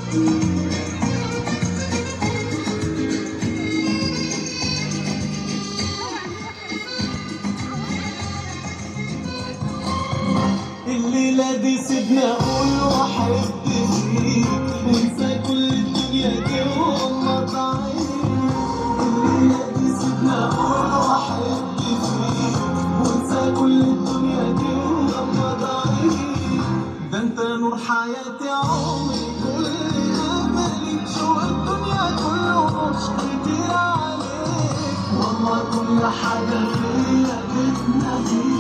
الليلة دي سيبنا أقول وأحب فيك وانسى كل الدنيا دي وغمض عينيك. الليلة دي سيبنا أقول وأحب فيك وانسى كل الدنيا دي وغمض عينيك. ده أنت نور حياتي عمري كل أملي شوق الدنيا كله مش كتير عليك. والله كل حاجة فيا بتناديك